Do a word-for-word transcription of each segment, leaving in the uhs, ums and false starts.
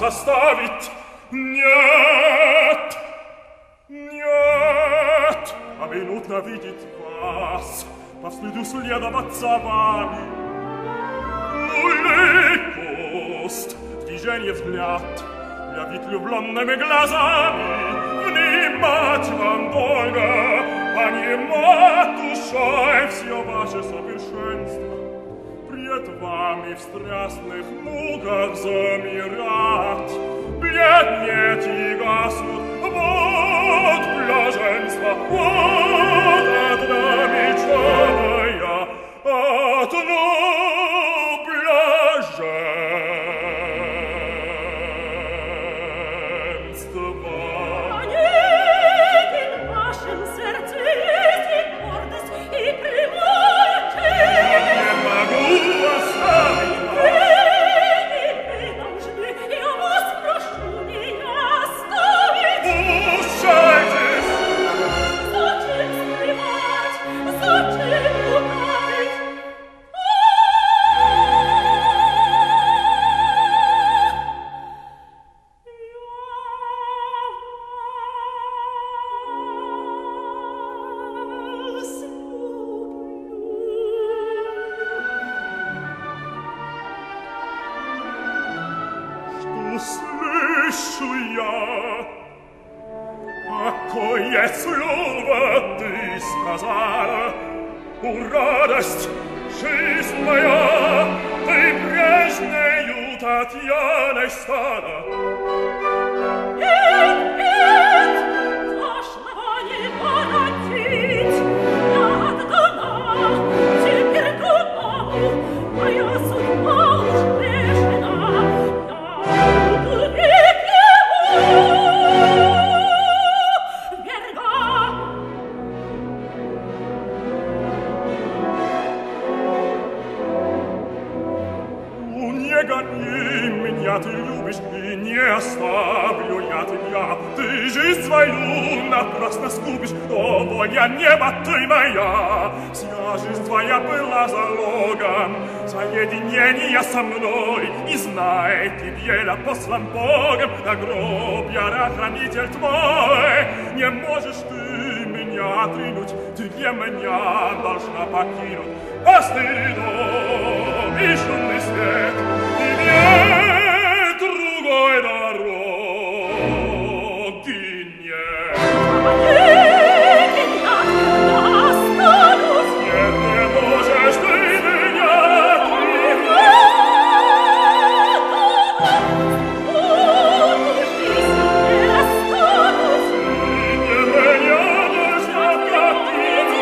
заставить. Нет, нет, поминутно видеть вас, повсюду следовать за вами. Ну, легкость, движение взгляд, ловить влюбленными глазами, внимать вам долго, понимать душой все ваше совершенство. Пред вами в страстных муках замирать, бледнеть и гаснут, вот блаженство, вот одна мечтаная, одно слышу я, какое слово ты сказала, у радость, жизнь моя, ты прежнею Татьяной стала. Нет, нет, вашего не воротить, я отдана, теперь другому, моя судьба уж решена. Ты любишь, и не оставлю я тебя. Ты жизнь свою напрасно скупишь, о, воля неба ты моя. Вся жизнь твоя была залогом соединения со мной. И знай, ты бьела послан Богом, на гроб я хранитель твой. Не можешь ты меня отринуть, ты для меня должна покинуть пустынный дом и шумный свет. И нет другой дороги нет. Нет, я останусь. Нет, не можешь ты меня отринуть. Не останусь. Ты для меня должна покинуть.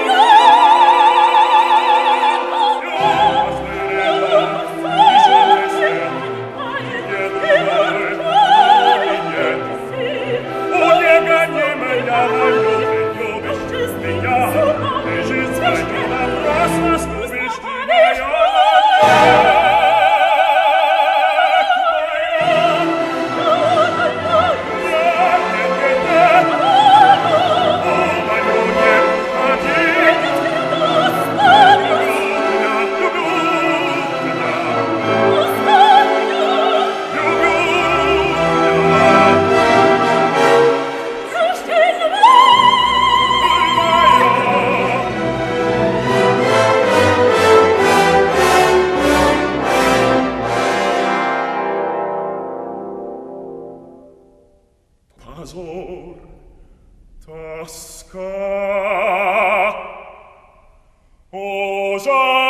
Позор, тоска, о, жаль.